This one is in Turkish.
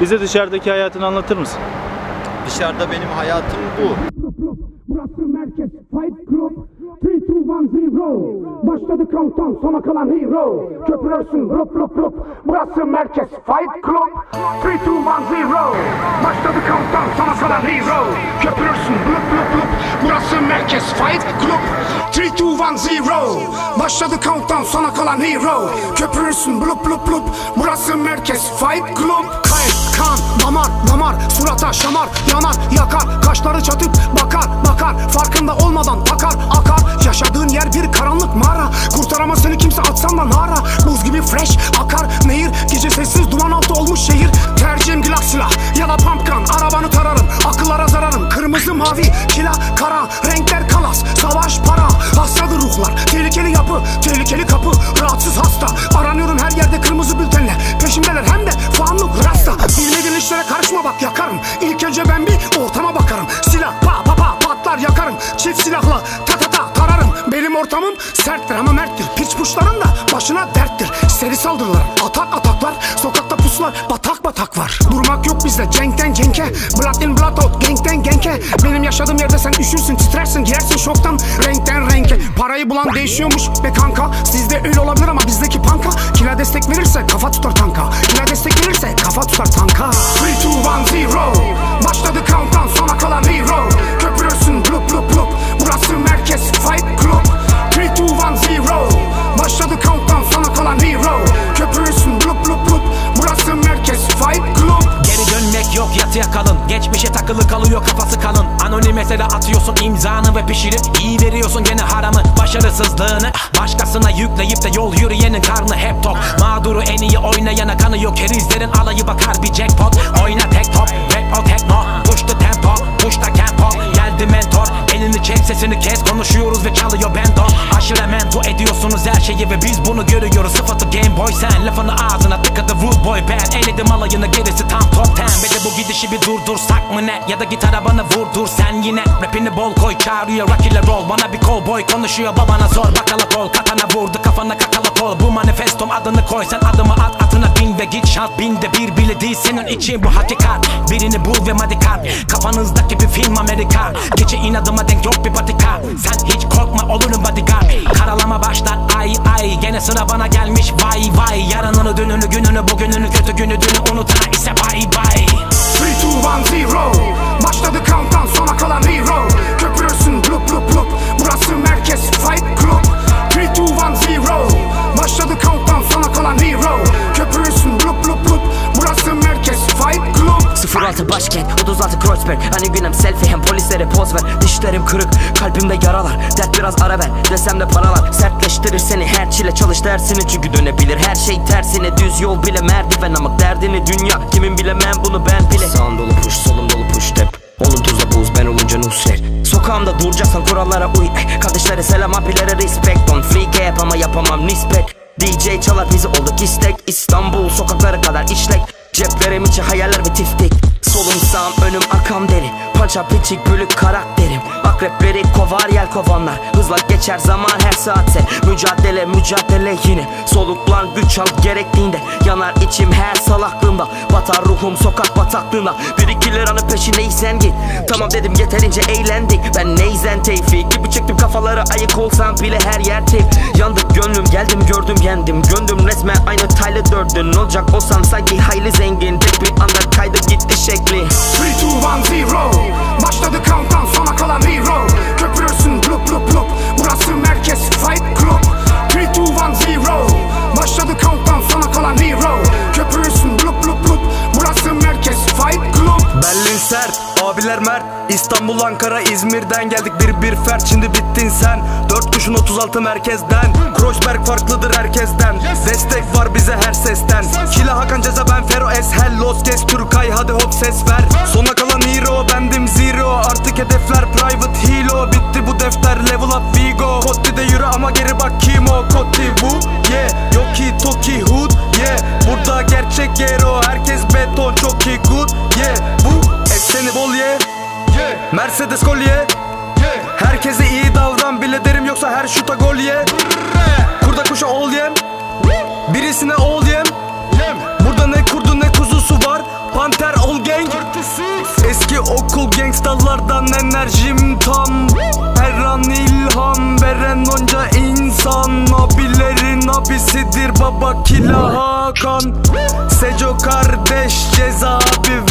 Bize dışarıdaki hayatını anlatır mısın? Dışarıda benim hayatım bu. Burası merkez Fight Club 3, 2, 1, 0. Başladı countdown, sona kalan hero. Köpürürsün rup rup rup. Burası merkez Fight Club 3, 2, 1, 0. Başladı countdown, sona kalan hero. Köpürürsün rup rup rup. Burası merkez Fight Club 3, 2, 1, 0. Başladı countdown, sona kalan hero. Köpürürsün rup rup rup. Burası merkez Fight Club. Kan, damar, damar, surata şamar, yanar, yakar, kaşları çatıp bakar, farkında olmadan takar, akar. Yaşadığın yer bir karanlık mağara, kurtaramaz seni kimse atsan da nara. Buz gibi fresh akar nehir, gece sessiz duman altı olmuş şehir. Tercihim glock silah ya da pump gun, arabanı tararım, akıllara zararım. Kırmızı mavi, kila, kara, renkler kalas, savaş para. Hastadır ruhlar, tehlikeli yapı, tehlikeli kapı, rahatsız hasta. Aranıyorum her yerde kırmızı bültenle, peşimdeler hem de fanlık rasta. Bilmediğin işlere karışma bak yakarım. İlk önce ben bir ortama bakarım. Silah patlar yakarım. Çift silahla ta tararım. Benim ortamım serttir ama merttir. Piç puşların da başına derttir. Seri saldırılar, ataklar. Sokakta pusular, batak var. Durmak yok bizde cenkten cenke. Blood in blood out, gangten genke. Benim yaşadığım yerde sen üşürsün, titrersin, girersin şoktan renkten renke. Parayı bulan değişiyormuş be kanka. Sizde öyle olabilir ama bizdeki panka. Kila destek verirse kafa tutar tanka. Kila destek verirse kafa tutar tanka. 3, 2, 1, 0. Başladı countdown, sona kalan hero. Köpürürsün blup blup blup. Burası merkez Fight Club 3, 2, 1, 0. Başladı countdown, sona kalan hero. Köpürürsün blup blup blup. Burası merkez Fight Club. Geri dönmek yok, yatıya kalın. Geçmişe takılı kalıyor, kafası kalın. Anonim mesele atıyorsun imzanı ve pişirip iyi veriyorsun gene haramı. Başarısızlığını başkasına yükleyip de yol yürüyenin karnı hep tok. Mağduru en iyi oynayana kanı yok. Kerizlerin alayı bakar bir jackpot. Oyna tek top, rap o tekno. Push the tempo, push the tempo. Geldi mentor, elini çek sesini kes. Konuşuyoruz ve çalıyor bendo. Aşırı mento ediyorsunuz her şeyi ve biz bunu görüyoruz. Sıfatı Game Boy sen, lafını ağzına tıkadı rude boy ben. Eledim alayını gerisi tam top 10. Ve de bu gidişi bir durdursak mı ne? Ya da git arabanı vurdur sen yine. Rapini bol koy çağırıyor rock ile roll. Bana bir cowboy konuşuyor babana sor. Bakala kol katana vurdu kafana kakala kol. Bu manifestom adını koy sen adımı at atına bin ve git şans. Binde bir bile değil senin için bu hakikat. Birini bul ve madikat. Kafanızdaki bir film Amerika. Gece inadıma denk yok bir patika. Sen hiç korkma olurum bodyguard. Karalama başlar ay gene sıra bana gelmiş vay. Yarınını dününü gününü bugününü kötü günü dünü unutana ise bye. 3, 2, 1, 0. Başladı countdown, sona kalan hero. Köpürürsün blup blup blup. Burası merkez Fight Club 3, 2, 1, 0. Başladı countdown, sona kalan hero. Köpürürsün blup blup blup. Burası merkez Fight Club 06 başkent 36 Kreuzberg. Hani günem selfie hem polislere poz ver. Dişlerim kırık kalbimde yaralar. Dert biraz ara ver desem de paralar. Sertleştirir seni her çile çalış dersini. Çünkü dönebilir her şey tersine. Düz yol bile merdiven ama derdini dünya. Kimin bilemem bunu ben bile. Sağım dolu push solum dolu push step. Oğlum tuzla buz ben olunca Nusret. Sokağımda duracaksan kurallara uy. Kardeşlere selam abilere respect. On freak yap ama yapamam nispet. DJ çalar bizi olduk istek. İstanbul sokakları kadar işlek. Ceplerim içi hayaller ve tiftik. Solum sağım önüm arkam deri. Pança piçik bölük karakterim. Akrepleri kovar yel kovanlar. Hızla geçer zaman her saatse. Mücadele yine. Soluklan güç al gerektiğinde. Yanar içim her salaklığımda. Batar ruhum sokak bataklığında. 1-2 liranın peşindeysen git. Tamam dedim yeterince eğlendik. Ben neyzen tevfik gibi çıktım kafaları ayık olsam bile her yer teyp. Yandık gönlüm geldim gördüm yendim. Göndüm resmen aynı Tyler Durden. Olacak olsam sanki hayli zengin. Tek bir anda kaydı gitti şekli. 3, 2, 1, 0. Başladı countdown, sona kalan hero. Köpürürsün blup blup blup. Burası merkez Fight Club 3, 2, 1, 0. Başladı countdown, sona kalan hero. Köpürürsün blup blup blup. Burası merkez Fight Club. Berlin sert, abiler mert. İstanbul, Ankara, İzmir'den geldik bir fert. Şimdi bittin sen 4 kuşun 36 merkezden. Kreuzberg farklıdır herkesten. Destek var bize her sesten. Kila Hakan Ceza ben Fero Eshel. Los Kes Türkay hadi hop ses ver. Sona kalan hero bendim zero. Artık hedefler private hilo. Bitti bu defter level up Vigo. Kotti'de yürü ama geri bak kim o. Kotti bu yeah. Yoki Toki Hood yeah. Burada gerçek hero. Herkes beton çok iyi good yeah. Bu ekseni bol yeah. Mercedes kolye herkese iyi davran bile derim yoksa her şuta gol ye. Kurda kuşa ol yem. Birisine ol yem. Burada ne kurdu ne kuzusu var. Pante enerjim tam. Her an ilham veren onca insan. Abilerin abisidir baba Killa Hakan. Seco kardeş Ceza abi